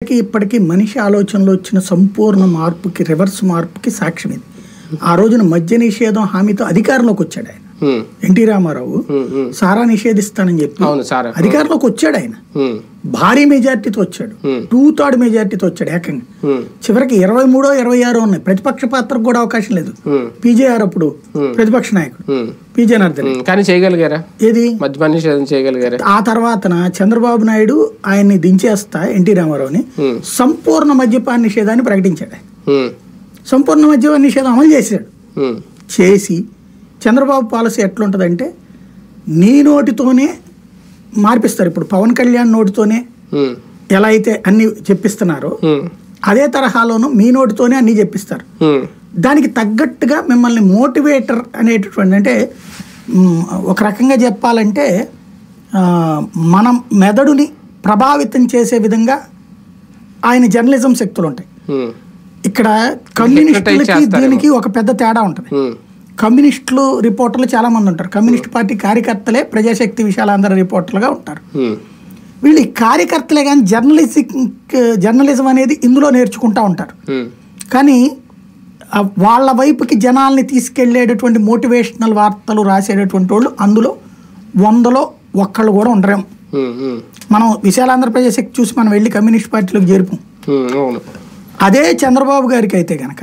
అప్పటికి ఇప్పటికీ మనిషి ఆలోచనలో వచ్చిన సంపూర్ణ మార్పుకి, రివర్స్ మార్పుకి సాక్ష్యం ఇది. ఆ రోజున మద్య నిషేధం హామీతో అధికారంలోకి వచ్చాడు ఆయన. ఎన్టీ రామారావు సారా నిషేధిస్తానని చెప్పి అధికారంలోకి వచ్చాడు ఆయన. భారీ మెజార్టీతో వచ్చాడు, 2/3 మెజార్టీతో వచ్చాడు ఏకంగా. చివరికి 23 26 ఉన్నాయి. ప్రతిపక్ష పాత్రకు కూడా అవకాశం లేదు. పీజేఆర్ అప్పుడు ప్రతిపక్ష నాయకుడు, పీజే నర్దన్. కానీ చేయగలిగారా ఏది? మద్యపాన నిషేధం చేయగలిగారా? ఆ తర్వాత చంద్రబాబు నాయుడు ఆయన్ని దించేస్తా ఎన్టీ రామారావుని సంపూర్ణ మద్యపాన నిషేధాన్ని ప్రకటించాడు. సంపూర్ణ మద్యపాన నిషేధం అమలు చేశాడు. చేసి చంద్రబాబు పాలసీ ఎట్లుంటుందంటే నీ నోటితోనే మార్పిస్తారు. ఇప్పుడు పవన్ కళ్యాణ్ నోటితోనే ఎలా అయితే అన్ని చెప్పిస్తున్నారో అదే తరహాలోనూ మీ నోటితోనే అన్ని చెప్పిస్తారు. దానికి తగ్గట్టుగా మిమ్మల్ని మోటివేటర్ అనేటటువంటి, అంటే ఒక రకంగా చెప్పాలంటే మనం మెదడుని ప్రభావితం చేసే విధంగా ఆయన జర్నలిజం శక్తులు ఉంటాయి. ఇక్కడ కమ్యూనిస్టులకి దీనికి ఒక పెద్ద తేడా ఉంటుంది. కమ్యూనిస్టులు రిపోర్టర్లు చాలా మంది ఉంటారు. కమ్యూనిస్ట్ పార్టీ కార్యకర్తలే ప్రజాశక్తి విశాలాంధ్ర రిపోర్టర్లుగా ఉంటారు. వీళ్ళు కార్యకర్తలే కానీ జర్నలిజం అనేది ఇందులో నేర్చుకుంటూ ఉంటారు. కానీ వాళ్ళ వైపుకి జనాల్ని తీసుకెళ్లేటటువంటి మోటివేషనల్ వార్తలు రాసేటటువంటి వాళ్ళు అందులో 100లో 1 కూడా ఉండరేం. మనం విశాలాంధ్ర ప్రజాశక్తి చూసి మనం వెళ్ళి కమ్యూనిస్ట్ పార్టీలోకి చేరుపు. అదే చంద్రబాబు గారికి అయితే కనుక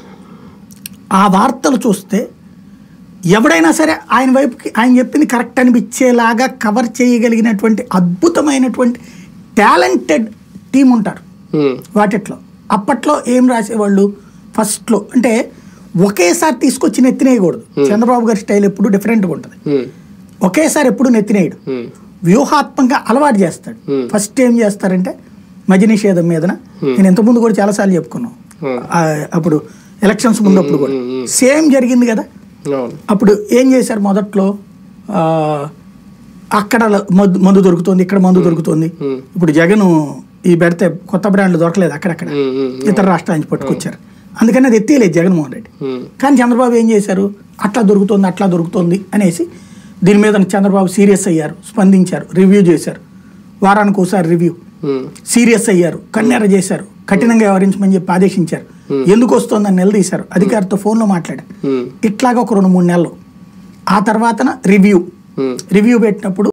ఆ వార్తలు చూస్తే ఎవడైనా సరే ఆయన వైపుకి ఆయన చెప్పింది కరెక్ట్ అనిపించేలాగా కవర్ చేయగలిగినటువంటి అద్భుతమైనటువంటి టాలెంటెడ్ టీం ఉంటారు వాటిట్లో. అప్పట్లో ఏం రాసేవాళ్ళు ఫస్ట్లో అంటే ఒకేసారి తీసుకొచ్చి నెత్తినేయకూడదు. చంద్రబాబు గారి స్టైల్ ఎప్పుడు డిఫరెంట్గా ఉంటుంది. ఒకేసారి ఎప్పుడు నెత్తినేయడు, వ్యూహాత్మకంగా అలవాటు చేస్తాడు. ఫస్ట్ ఏం చేస్తారంటే మద్య నిషేధం మీదన నేను ఇంతకుముందు కూడా చాలాసార్లు చెప్పుకున్నాం. అప్పుడు ఎలక్షన్స్ ముందప్పుడు కూడా సేమ్ జరిగింది కదా. అప్పుడు ఏం చేశారు మొదట్లో, అక్కడ మందు దొరుకుతుంది, ఇక్కడ మందు దొరుకుతుంది. ఇప్పుడు జగన్ ఈ పెడితే కొత్త బ్రాండ్లు దొరకలేదు, అక్కడక్కడ ఇతర రాష్ట్రాల నుంచి పట్టుకొచ్చారు. అందుకని అది ఎత్తేయలేదు జగన్మోహన్ రెడ్డి. కానీ చంద్రబాబు ఏం చేశారు, అట్లా దొరుకుతుంది అనేసి దీని మీద చంద్రబాబు సీరియస్ అయ్యారు, స్పందించారు, రివ్యూ చేశారు. వారానికి ఒకసారి రివ్యూ. సీరియస్ అయ్యారు, కన్నెర చేశారు, కఠినంగా వ్యవహరించమని చెప్పి ఆదేశించారు. ఎందుకు వస్తుందని నిలదీశారు, అధికారితో ఫోన్లో మాట్లాడారు. ఇట్లాగా ఒక 2-3 నెలలు. ఆ తర్వాత రివ్యూ పెట్టినప్పుడు